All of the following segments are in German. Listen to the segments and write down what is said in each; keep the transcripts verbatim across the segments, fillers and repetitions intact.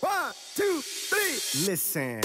One, two, three, listen.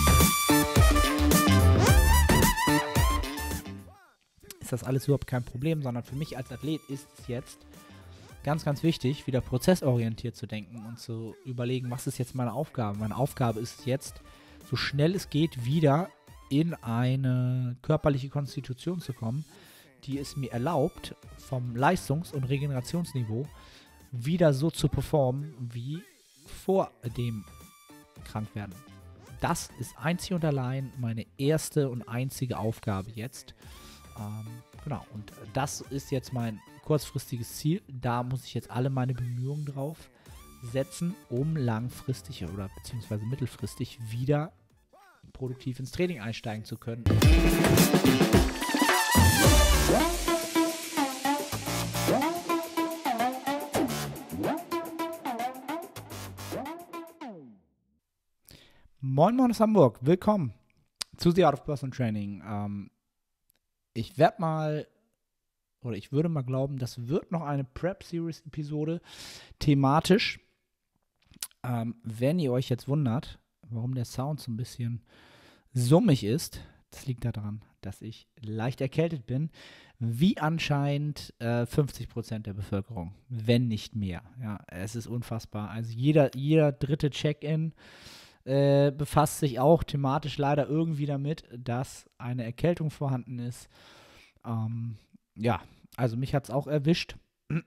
Ist das alles überhaupt kein Problem, sondern für mich als Athlet ist es jetzt ganz, ganz wichtig, wieder prozessorientiert zu denken und zu überlegen, was ist jetzt meine Aufgabe? Meine Aufgabe ist es jetzt, so schnell es geht, wieder in eine körperliche Konstitution zu kommen, die es mir erlaubt, vom Leistungs- und Regenerationsniveau wieder so zu performen, wie vor dem Krankwerden. Das ist einzig und allein meine erste und einzige Aufgabe jetzt. Ähm, genau, und das ist jetzt mein kurzfristiges Ziel. Da muss ich jetzt alle meine Bemühungen drauf setzen, um langfristig oder beziehungsweise mittelfristig wieder produktiv ins Training einsteigen zu können. Moin Moin aus Hamburg, willkommen zu The Art of Personal Training. Ähm, ich werde mal, oder ich würde mal glauben, das wird noch eine Prep-Series-Episode thematisch. Ähm, wenn ihr euch jetzt wundert, warum der Sound so ein bisschen summig ist, das liegt daran, dass ich leicht erkältet bin, wie anscheinend äh, fünfzig Prozent der Bevölkerung, wenn nicht mehr. Ja, es ist unfassbar. Also jeder, jeder dritte Check-in Äh, befasst sich auch thematisch leider irgendwie damit, dass eine Erkältung vorhanden ist. Ähm, ja, also mich hat es auch erwischt.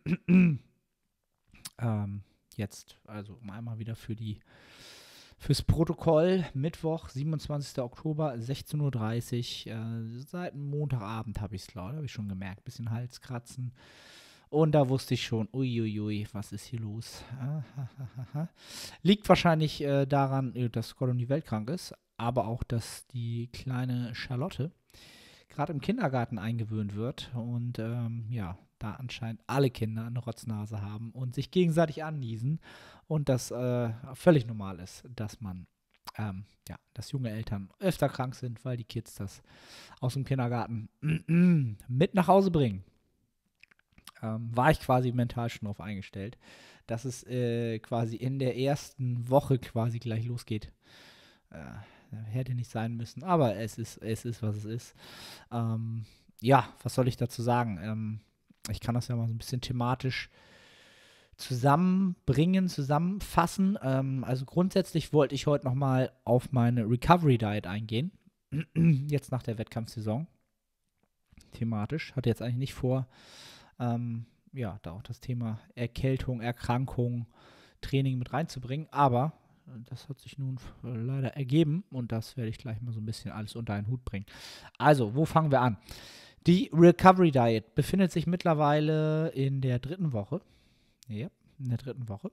ähm, jetzt, also um einmal wieder für die fürs Protokoll, Mittwoch, siebenundzwanzigster Oktober, sechzehn Uhr dreißig. Äh, seit Montagabend habe ich es, glaube ich, habe ich schon gemerkt. Bisschen Halskratzen. Und da wusste ich schon, uiuiui, was ist hier los? Ah, ha, ha, ha. Liegt wahrscheinlich äh, daran, dass Gordon weltkrank ist, aber auch, dass die kleine Charlotte gerade im Kindergarten eingewöhnt wird und ähm, ja, da anscheinend alle Kinder eine Rotznase haben und sich gegenseitig anniesen und das äh, völlig normal ist, dass man, ähm, ja, dass junge Eltern öfter krank sind, weil die Kids das aus dem Kindergarten mit nach Hause bringen. Ähm, war ich quasi mental schon darauf eingestellt, dass es äh, quasi in der ersten Woche quasi gleich losgeht. Äh, hätte nicht sein müssen, aber es ist, es ist, was es ist. Ähm, ja, was soll ich dazu sagen? Ähm, ich kann das ja mal so ein bisschen thematisch zusammenbringen, zusammenfassen. Ähm, also grundsätzlich wollte ich heute nochmal auf meine Recovery Diet eingehen. Jetzt nach der Wettkampfsaison. Thematisch. Hatte jetzt eigentlich nicht vor, Ähm, ja, da auch das Thema Erkältung, Erkrankung, Training mit reinzubringen. Aber das hat sich nun äh, leider ergeben und das werde ich gleich mal so ein bisschen alles unter einen Hut bringen. Also, wo fangen wir an? Die Recovery Diet befindet sich mittlerweile in der dritten Woche. Ja, in der dritten Woche.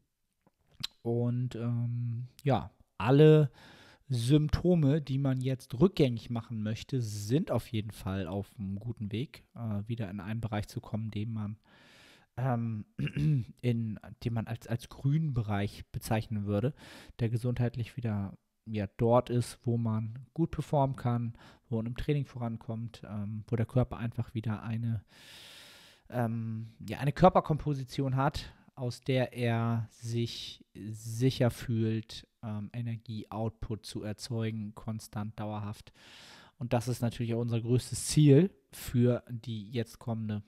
Und ähm, ja, alle Symptome, die man jetzt rückgängig machen möchte, sind auf jeden Fall auf einem guten Weg, äh, wieder in einen Bereich zu kommen, den man, ähm, in, den man als, als grünen Bereich bezeichnen würde, der gesundheitlich wieder ja, dort ist, wo man gut performen kann, wo man im Training vorankommt, ähm, wo der Körper einfach wieder eine, ähm, ja, eine Körperkomposition hat, aus der er sich sicher fühlt, ähm, Energie-Output zu erzeugen, konstant, dauerhaft. Und das ist natürlich auch unser größtes Ziel für die jetzt kommende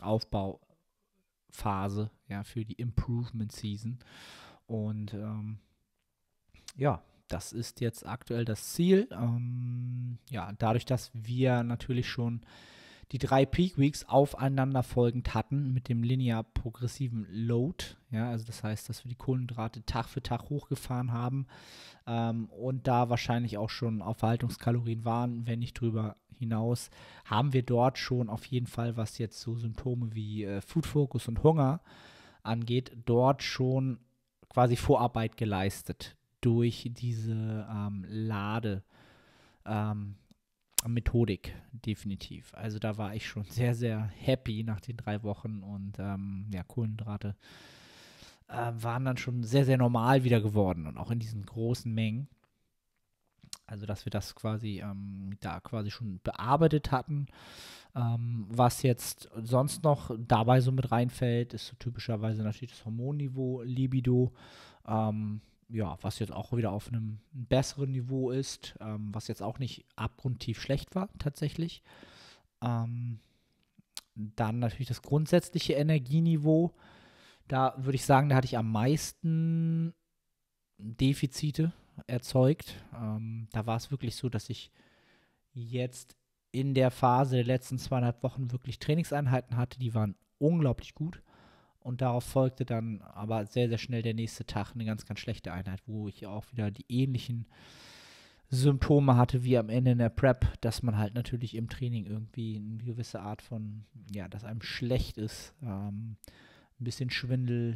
Aufbauphase, ja, für die Improvement Season. Und ähm, ja, das ist jetzt aktuell das Ziel. Ähm, ja, dadurch, dass wir natürlich schon die drei Peak Weeks aufeinanderfolgend hatten mit dem linear progressiven Load. Ja, also das heißt, dass wir die Kohlenhydrate Tag für Tag hochgefahren haben ähm, und da wahrscheinlich auch schon auf Verhaltungskalorien waren, wenn nicht drüber hinaus, haben wir dort schon auf jeden Fall, was jetzt so Symptome wie äh, Food Focus und Hunger angeht, dort schon quasi Vorarbeit geleistet durch diese ähm, Lade ähm, Methodik, definitiv. Also da war ich schon sehr, sehr happy nach den drei Wochen und ähm, ja, Kohlenhydrate äh, waren dann schon sehr, sehr normal wieder geworden und auch in diesen großen Mengen. Also dass wir das quasi ähm, da quasi schon bearbeitet hatten. Ähm, was jetzt sonst noch dabei so mit reinfällt, ist so typischerweise natürlich das Hormonniveau, Libido. Ähm, ja, was jetzt auch wieder auf einem besseren Niveau ist, ähm, was jetzt auch nicht abgrundtief schlecht war, tatsächlich. Ähm, dann natürlich das grundsätzliche Energieniveau. Da würde ich sagen, da hatte ich am meisten Defizite erzeugt. Ähm, da war es wirklich so, dass ich jetzt in der Phase der letzten zweieinhalb Wochen wirklich Trainingseinheiten hatte, die waren unglaublich gut. Und darauf folgte dann aber sehr, sehr schnell der nächste Tag eine ganz, ganz schlechte Einheit, wo ich auch wieder die ähnlichen Symptome hatte wie am Ende in der Prep, dass man halt natürlich im Training irgendwie eine gewisse Art von, ja, dass einem schlecht ist, ähm, ein bisschen Schwindel,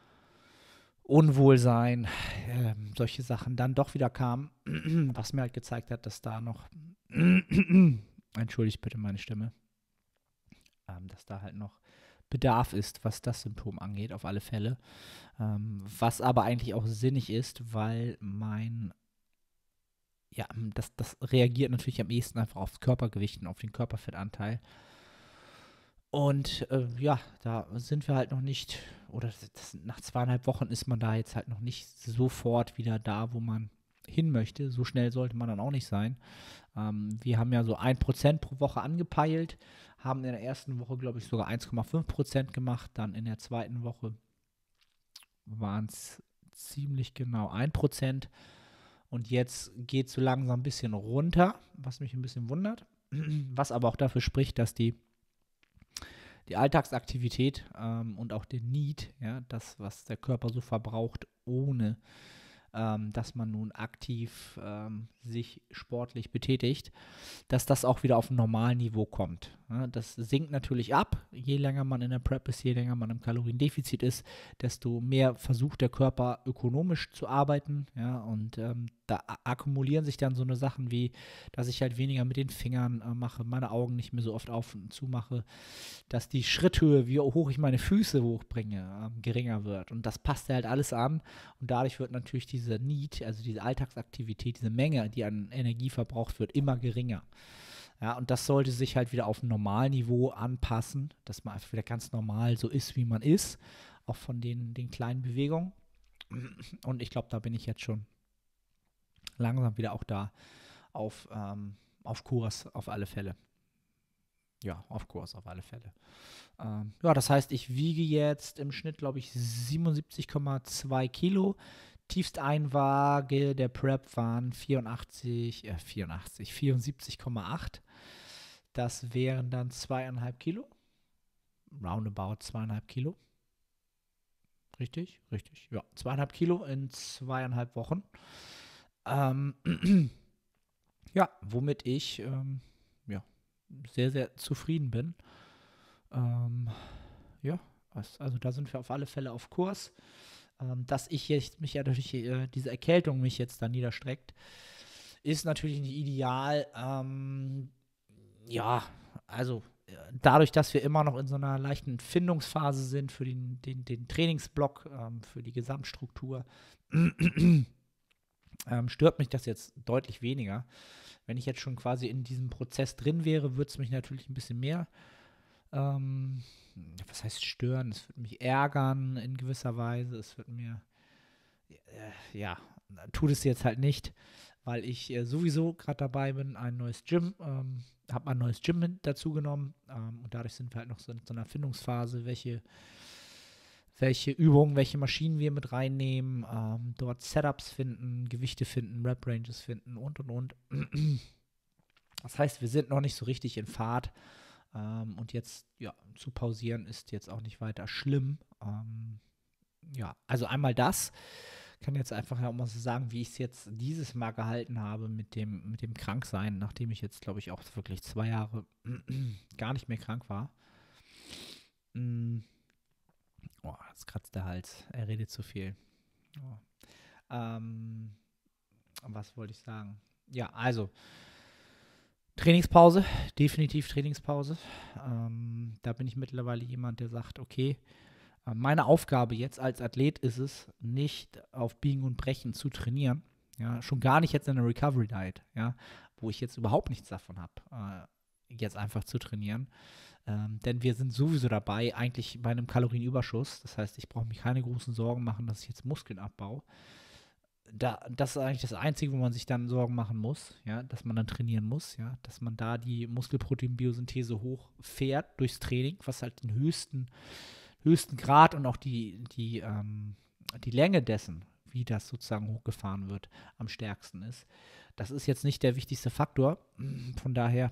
Unwohlsein, ähm, solche Sachen dann doch wieder kamen, was mir halt gezeigt hat, dass da noch, entschuldigt bitte meine Stimme, ähm, dass da halt noch Bedarf ist, was das Symptom angeht, auf alle Fälle. Ähm, was aber eigentlich auch sinnig ist, weil mein, ja, das, das reagiert natürlich am ehesten einfach aufs Körpergewicht und auf den Körperfettanteil. Und äh, ja, da sind wir halt noch nicht, oder das, das, nach zweieinhalb Wochen ist man da jetzt halt noch nicht sofort wieder da, wo man hin möchte. So schnell sollte man dann auch nicht sein. Ähm, wir haben ja so ein Prozent pro Woche angepeilt, haben in der ersten Woche, glaube ich, sogar eins Komma fünf Prozent gemacht. Dann in der zweiten Woche waren es ziemlich genau ein Prozent. Und jetzt geht es so langsam ein bisschen runter, was mich ein bisschen wundert. Was aber auch dafür spricht, dass die die Alltagsaktivität ähm, und auch den Need, ja, das, was der Körper so verbraucht, ohne ähm, dass man nun aktiv ähm, sich sportlich betätigt, dass das auch wieder auf ein normales Niveau kommt. Ja, das sinkt natürlich ab. Je länger man in der Prep ist, je länger man im Kaloriendefizit ist, desto mehr versucht der Körper ökonomisch zu arbeiten. Ja, und ähm, da akkumulieren sich dann so eine Sachen wie, dass ich halt weniger mit den Fingern äh, mache, meine Augen nicht mehr so oft auf und zu mache, dass die Schritthöhe, wie hoch ich meine Füße hochbringe, ähm, geringer wird. Und das passt ja halt alles an. Und dadurch wird natürlich diese Need, also diese Alltagsaktivität, diese Menge, die an Energie verbraucht wird, immer geringer. Ja, und das sollte sich halt wieder auf ein Normalniveau anpassen, dass man einfach wieder ganz normal so ist, wie man ist, auch von den, den kleinen Bewegungen. Und ich glaube, da bin ich jetzt schon langsam wieder auch da auf, ähm, auf Kurs auf alle Fälle. Ja, auf Kurs auf alle Fälle. Ähm, ja, das heißt, ich wiege jetzt im Schnitt, glaube ich, siebenundsiebzig Komma zwei Kilo. Tiefsteinwaage der Prep waren vierundachtzig, äh, vierundachtzig, vierundsiebzig Komma acht. Das wären dann zweieinhalb Kilo. Roundabout zweieinhalb Kilo. Richtig? Richtig. Ja, zweieinhalb Kilo in zweieinhalb Wochen. Ähm, ja, womit ich ähm, ja, sehr, sehr zufrieden bin. Ähm, ja, also da sind wir auf alle Fälle auf Kurs. Ähm, dass ich jetzt mich ja durch äh, diese Erkältung mich jetzt da niederstreckt, ist natürlich nicht ideal. Ähm, ja, also äh, dadurch, dass wir immer noch in so einer leichten Findungsphase sind für den, den, den Trainingsblock, ähm, für die Gesamtstruktur, ähm, stört mich das jetzt deutlich weniger. Wenn ich jetzt schon quasi in diesem Prozess drin wäre, würde es mich natürlich ein bisschen mehr ähm, was heißt stören? Es wird mich ärgern in gewisser Weise. Es wird mir, äh, ja, tut es jetzt halt nicht, weil ich äh, sowieso gerade dabei bin, ein neues Gym, ähm, habe ein neues Gym dazu genommen ähm, und dadurch sind wir halt noch so in so einer Findungsphase, welche, welche Übungen, welche Maschinen wir mit reinnehmen, ähm, dort Setups finden, Gewichte finden, Rep-Ranges finden und und und. Das heißt, wir sind noch nicht so richtig in Fahrt. Ähm, und jetzt, ja, zu pausieren ist jetzt auch nicht weiter schlimm. Ähm, ja, also einmal das. Ich kann jetzt einfach ja auch mal so sagen, wie ich es jetzt dieses Mal gehalten habe mit dem, mit dem Kranksein, nachdem ich jetzt, glaube ich, auch wirklich zwei Jahre gar nicht mehr krank war. Mm. Oh, jetzt kratzt der Hals. Er redet zu viel. Oh. Ähm, was wollte ich sagen? Ja, also Trainingspause, definitiv Trainingspause. Ähm, da bin ich mittlerweile jemand, der sagt, okay, äh, meine Aufgabe jetzt als Athlet ist es, nicht auf Biegen und Brechen zu trainieren. Ja, schon gar nicht jetzt in der Recovery Diet, ja, wo ich jetzt überhaupt nichts davon habe, äh, jetzt einfach zu trainieren. Ähm, denn wir sind sowieso dabei, eigentlich bei einem Kalorienüberschuss. Das heißt, ich brauche mir keine großen Sorgen machen, dass ich jetzt Muskeln abbaue. da, das ist eigentlich das Einzige, wo man sich dann Sorgen machen muss, ja, dass man dann trainieren muss, ja, dass man da die Muskelproteinbiosynthese hochfährt durchs Training, was halt den höchsten, höchsten Grad und auch die, die, ähm, die Länge dessen, wie das sozusagen hochgefahren wird, am stärksten ist. Das ist jetzt nicht der wichtigste Faktor, von daher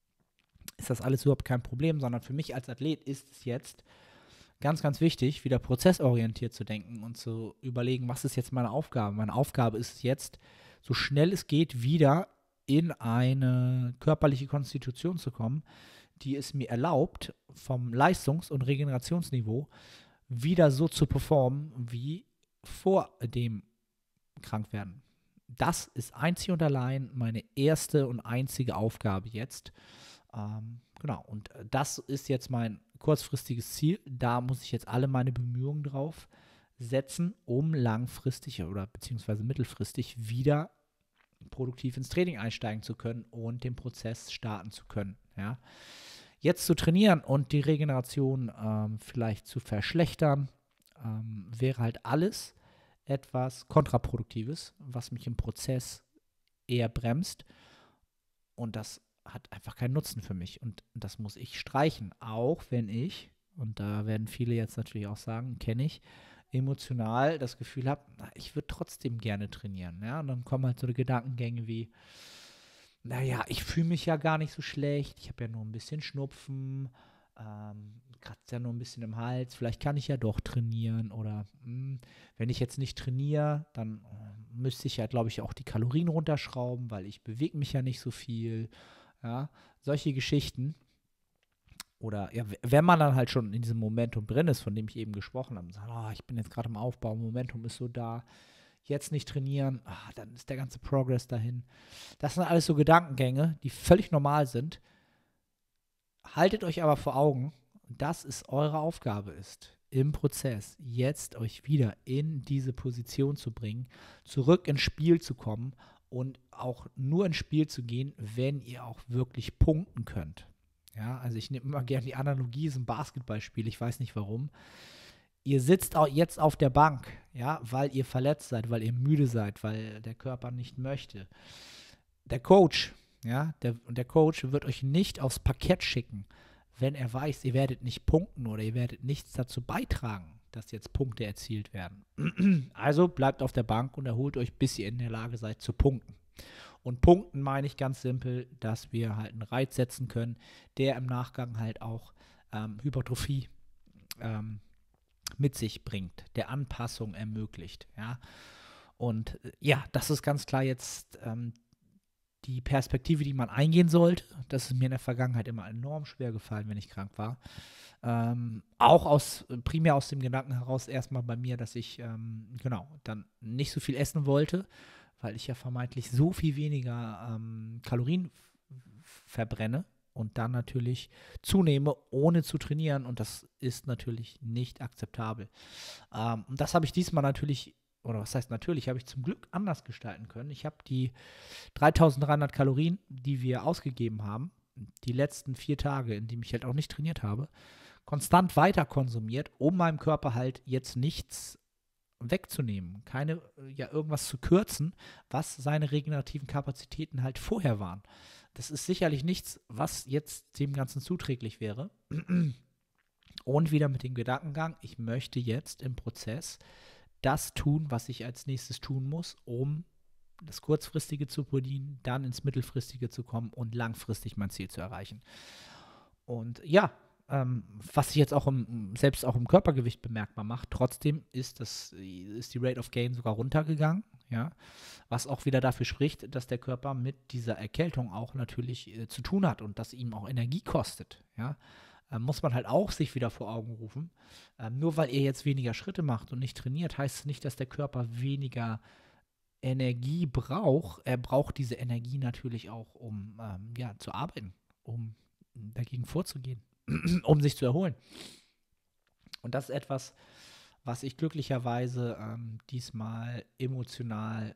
ist das alles überhaupt kein Problem, sondern für mich als Athlet ist es jetzt ganz, ganz wichtig, wieder prozessorientiert zu denken und zu überlegen, was ist jetzt meine Aufgabe? Meine Aufgabe ist es jetzt, so schnell es geht, wieder in eine körperliche Konstitution zu kommen, die es mir erlaubt, vom Leistungs- und Regenerationsniveau wieder so zu performen, wie vor dem Krankwerden. Das ist einzig und allein meine erste und einzige Aufgabe jetzt. Ähm, genau, und das ist jetzt mein kurzfristiges Ziel. Da muss ich jetzt alle meine Bemühungen drauf setzen, um langfristig oder beziehungsweise mittelfristig wieder produktiv ins Training einsteigen zu können und den Prozess starten zu können. Ja. Jetzt zu trainieren und die Regeneration ähm, vielleicht zu verschlechtern, ähm, wäre halt alles etwas Kontraproduktives, was mich im Prozess eher bremst. Und das hat einfach keinen Nutzen für mich. Und das muss ich streichen, auch wenn ich, und da werden viele jetzt natürlich auch sagen, kenne ich, emotional das Gefühl habe, ich würde trotzdem gerne trainieren. Ja? Und dann kommen halt so die Gedankengänge wie, naja, ich fühle mich ja gar nicht so schlecht, ich habe ja nur ein bisschen Schnupfen, ähm, kratzt ja nur ein bisschen im Hals, vielleicht kann ich ja doch trainieren oder mh, wenn ich jetzt nicht trainiere, dann äh, müsste ich ja, glaube ich, auch die Kalorien runterschrauben, weil ich bewege mich ja nicht so viel. Ja, solche Geschichten. Oder ja, wenn man dann halt schon in diesem Momentum drin ist, von dem ich eben gesprochen habe, und sagt, oh, ich bin jetzt gerade im Aufbau, Momentum ist so da, jetzt nicht trainieren, ah, dann ist der ganze Progress dahin. Das sind alles so Gedankengänge, die völlig normal sind. Haltet euch aber vor Augen, dass es eure Aufgabe ist, im Prozess jetzt euch wieder in diese Position zu bringen, zurück ins Spiel zu kommen und auch nur ins Spiel zu gehen, wenn ihr auch wirklich punkten könnt. Ja, also ich nehme immer gerne die Analogie, ist ein Basketballspiel, ich weiß nicht warum. Ihr sitzt auch jetzt auf der Bank, ja, weil ihr verletzt seid, weil ihr müde seid, weil der Körper nicht möchte. Der Coach, ja, der, der Coach wird euch nicht aufs Parkett schicken, wenn er weiß, ihr werdet nicht punkten oder ihr werdet nichts dazu beitragen, dass jetzt Punkte erzielt werden. Also bleibt auf der Bank und erholt euch, bis ihr in der Lage seid zu punkten. Und punkten meine ich ganz simpel, dass wir halt einen Reiz setzen können, der im Nachgang halt auch ähm, Hypertrophie ähm, mit sich bringt, der Anpassung ermöglicht. Ja? Und äh, ja, das ist ganz klar jetzt ähm, die Perspektive, die man eingehen sollte. Das ist mir in der Vergangenheit immer enorm schwer gefallen, wenn ich krank war. Ähm, auch aus, primär aus dem Gedanken heraus erstmal bei mir, dass ich, ähm, genau, dann nicht so viel essen wollte, weil ich ja vermeintlich so viel weniger ähm, Kalorien f- verbrenne und dann natürlich zunehme, ohne zu trainieren. Und das ist natürlich nicht akzeptabel. Ähm, und das habe ich diesmal natürlich, oder was heißt natürlich, habe ich zum Glück anders gestalten können. Ich habe die dreitausenddreihundert Kalorien, die wir ausgegeben haben, die letzten vier Tage, in denen ich halt auch nicht trainiert habe, konstant weiter konsumiert, um meinem Körper halt jetzt nichts wegzunehmen, keine, ja, irgendwas zu kürzen, was seine regenerativen Kapazitäten halt vorher waren. Das ist sicherlich nichts, was jetzt dem Ganzen zuträglich wäre. Und wieder mit dem Gedankengang, ich möchte jetzt im Prozess das tun, was ich als nächstes tun muss, um das Kurzfristige zu bedienen, dann ins Mittelfristige zu kommen und langfristig mein Ziel zu erreichen. Und ja, ähm, was sich jetzt auch im, selbst auch im Körpergewicht bemerkbar macht, trotzdem ist, das, ist die Rate of Gain sogar runtergegangen, ja, was auch wieder dafür spricht, dass der Körper mit dieser Erkältung auch natürlich äh, zu tun hat und das ihm auch Energie kostet, ja. Ähm, muss man halt auch sich wieder vor Augen rufen. Ähm, nur weil ihr jetzt weniger Schritte macht und nicht trainiert, heißt es nicht, dass der Körper weniger Energie braucht. Er braucht diese Energie natürlich auch, um ähm, ja, zu arbeiten, um dagegen vorzugehen, um sich zu erholen. Und das ist etwas, was ich glücklicherweise ähm, diesmal emotional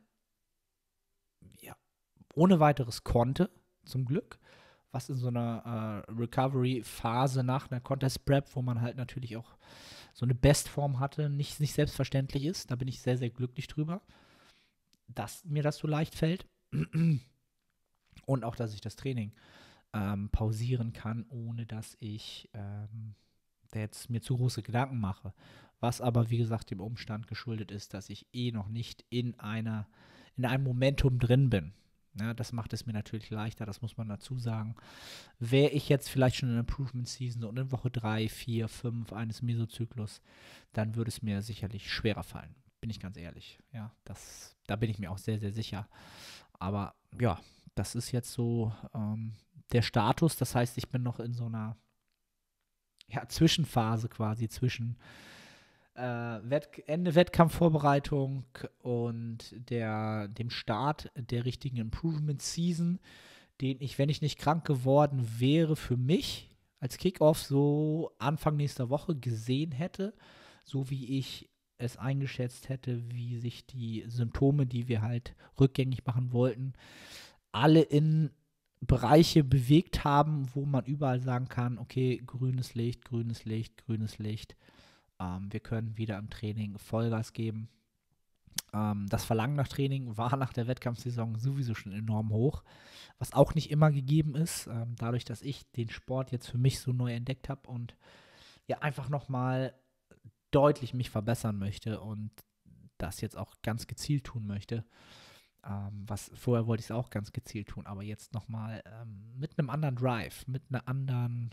ja, ohne weiteres konnte, zum Glück, was in so einer äh, Recovery-Phase nach einer Contest-Prep, wo man halt natürlich auch so eine Bestform hatte, nicht, nicht selbstverständlich ist. Da bin ich sehr, sehr glücklich drüber. dass mir das so leicht fällt und auch, dass ich das Training ähm, pausieren kann, ohne dass ich ähm, jetzt mir zu große Gedanken mache. Was aber, wie gesagt, dem Umstand geschuldet ist, dass ich eh noch nicht in einer, in einem Momentum drin bin. Ja, das macht es mir natürlich leichter, das muss man dazu sagen. Wäre ich jetzt vielleicht schon in der Improvement Season und in Woche drei, vier, fünf eines Mesozyklus, dann würde es mir sicherlich schwerer fallen. Bin ich ganz ehrlich. Ja, das, da bin ich mir auch sehr, sehr sicher. Aber ja, das ist jetzt so ähm, der Status. Das heißt, ich bin noch in so einer ja, Zwischenphase quasi zwischen äh, Wett Ende Wettkampfvorbereitung und der, dem Start der richtigen Improvement Season, den ich, wenn ich nicht krank geworden wäre, für mich als Kickoff so Anfang nächster Woche gesehen hätte, so wie ich es eingeschätzt hätte, wie sich die Symptome, die wir halt rückgängig machen wollten, alle in Bereiche bewegt haben, wo man überall sagen kann, okay, grünes Licht, grünes Licht, grünes Licht. Ähm, wir können wieder im Training Vollgas geben. Ähm, das Verlangen nach Training war nach der Wettkampfsaison sowieso schon enorm hoch, was auch nicht immer gegeben ist, ähm, dadurch, dass ich den Sport jetzt für mich so neu entdeckt habe und ja einfach nochmal deutlich mich verbessern möchte und das jetzt auch ganz gezielt tun möchte. Ähm, was vorher wollte ich es auch ganz gezielt tun, aber jetzt nochmal ähm, mit einem anderen Drive, mit einer anderen.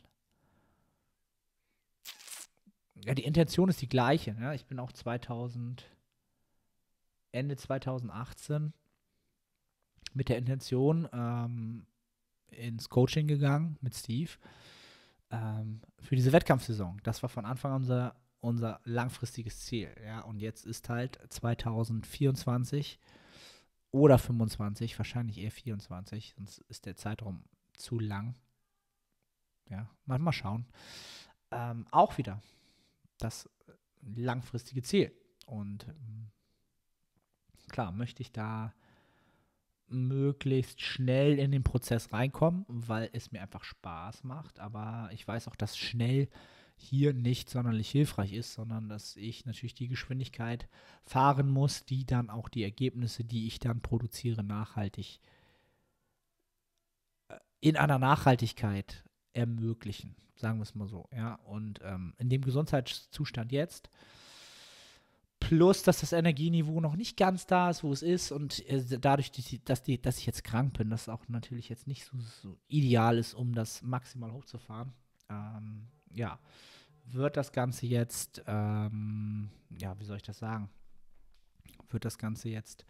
Ja, die Intention ist die gleiche. Ja? Ich bin auch zweitausend, Ende zweitausendachtzehn mit der Intention ähm, ins Coaching gegangen mit Steve ähm, für diese Wettkampfsaison. Das war von Anfang an unser, unser langfristiges Ziel. Ja? Und jetzt ist halt zweitausendvierundzwanzig oder fünfundzwanzig, wahrscheinlich eher vierundzwanzig, sonst ist der Zeitraum zu lang. Ja, mal, mal schauen. Ähm, auch wieder das langfristige Ziel. Und ähm, klar, möchte ich da möglichst schnell in den Prozess reinkommen, weil es mir einfach Spaß macht. Aber ich weiß auch, dass schnell hier nicht sonderlich hilfreich ist, sondern dass ich natürlich die Geschwindigkeit fahren muss, die dann auch die Ergebnisse, die ich dann produziere, nachhaltig in einer Nachhaltigkeit ermöglichen, sagen wir es mal so. Ja? Und ähm, in dem Gesundheitszustand jetzt, plus, dass das Energieniveau noch nicht ganz da ist, wo es ist und äh, dadurch, dass, die, dass ich jetzt krank bin, das auch natürlich jetzt nicht so, so ideal ist, um das maximal hochzufahren. Ähm, ja, wird das Ganze jetzt, ähm, ja, wie soll ich das sagen? Wird das Ganze jetzt,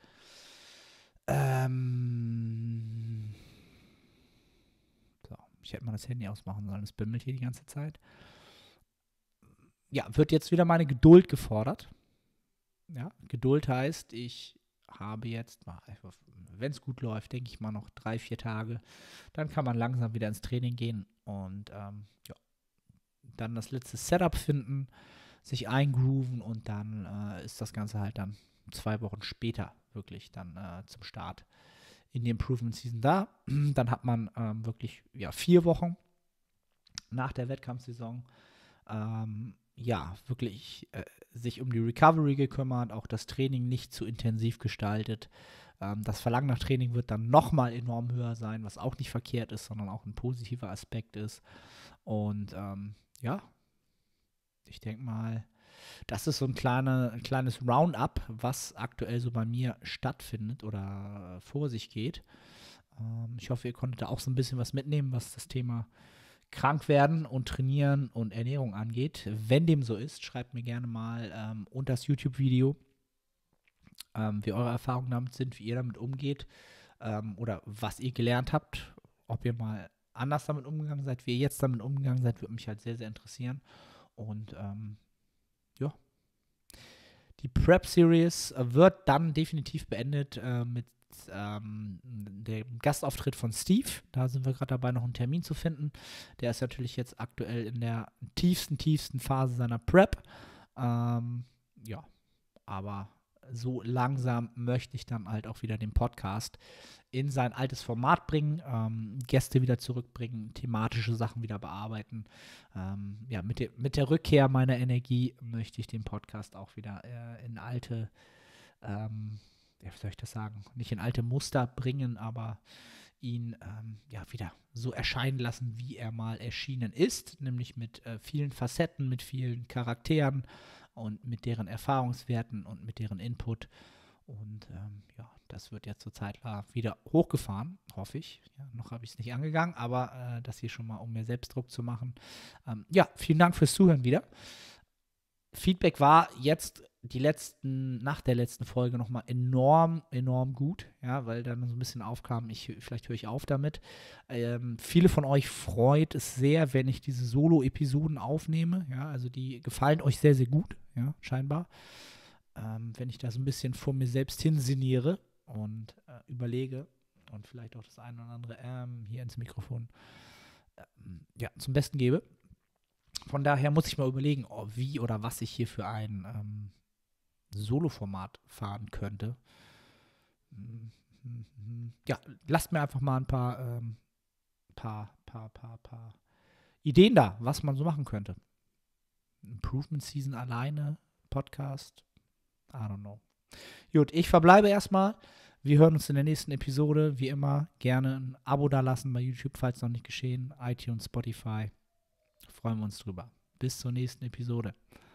ähm, so, ich hätte mal das Handy ausmachen sollen, es bimmelt hier die ganze Zeit. Ja, wird jetzt wieder meine Geduld gefordert. Ja, Geduld heißt, ich habe jetzt, wenn es gut läuft, denke ich mal noch drei, vier Tage, dann kann man langsam wieder ins Training gehen und ähm, ja, dann das letzte Setup finden, sich eingrooven und dann äh, ist das Ganze halt dann zwei Wochen später wirklich dann äh, zum Start in die Improvement Season da. Dann hat man ähm, wirklich ja, vier Wochen nach der Wettkampfsaison ähm, ja, wirklich äh, sich um die Recovery gekümmert, auch das Training nicht zu intensiv gestaltet. Ähm, das Verlangen nach Training wird dann nochmal enorm höher sein, was auch nicht verkehrt ist, sondern auch ein positiver Aspekt ist. Und ähm, ja, ich denke mal, das ist so ein, kleine, ein kleines Roundup, was aktuell so bei mir stattfindet oder äh, vor sich geht. Ähm, ich hoffe, ihr konntet da auch so ein bisschen was mitnehmen, was das Thema krank werden und trainieren und Ernährung angeht. Wenn dem so ist, schreibt mir gerne mal ähm, unter das YouTube-Video, ähm, wie eure Erfahrungen damit sind, wie ihr damit umgeht ähm, oder was ihr gelernt habt, ob ihr mal anders damit umgegangen seid, wie ihr jetzt damit umgegangen seid, würde mich halt sehr, sehr interessieren. Und ähm, ja, die Prep-Series wird dann definitiv beendet äh, mit ähm, dem Gastauftritt von Steve. Da sind wir gerade dabei, noch einen Termin zu finden. Der ist natürlich jetzt aktuell in der tiefsten, tiefsten Phase seiner Prep. Ähm, ja, aber so langsam möchte ich dann halt auch wieder den Podcast in sein altes Format bringen, ähm, Gäste wieder zurückbringen, thematische Sachen wieder bearbeiten. Ähm, ja, mit, de- mit der Rückkehr meiner Energie möchte ich den Podcast auch wieder äh, in alte, ähm, ja, wie soll ich das sagen, nicht in alte Muster bringen, aber ihn ähm, ja wieder so erscheinen lassen, wie er mal erschienen ist, nämlich mit äh, vielen Facetten, mit vielen Charakteren und mit deren Erfahrungswerten und mit deren Input. Und ähm, ja, das wird jetzt zur Zeit wieder hochgefahren, hoffe ich. Ja, noch habe ich es nicht angegangen, aber äh, das hier schon mal, um mir Selbstdruck zu machen. Ähm, ja, vielen Dank fürs Zuhören wieder. Feedback war jetzt die letzten, nach der letzten Folge nochmal enorm, enorm gut, ja, weil dann so ein bisschen aufkam, ich, vielleicht höre ich auf damit. Ähm, viele von euch freut es sehr, wenn ich diese Solo-Episoden aufnehme, ja, also die gefallen euch sehr, sehr gut, ja, scheinbar. Ähm, wenn ich da so ein bisschen vor mir selbst hinsiniere und äh, überlege und vielleicht auch das eine oder andere ähm, hier ins Mikrofon ähm, ja, zum Besten gebe. Von daher muss ich mal überlegen, oh, wie oder was ich hier für ein ähm, Solo-Format fahren könnte. Ja, lasst mir einfach mal ein paar, ähm, paar, paar, paar, paar Ideen da, was man so machen könnte. Improvement Season alleine, Podcast, I don't know. Gut, ich verbleibe erstmal. Wir hören uns in der nächsten Episode. Wie immer, gerne ein Abo da lassen bei YouTube, falls noch nicht geschehen. iTunes, Spotify. Freuen wir uns drüber. Bis zur nächsten Episode.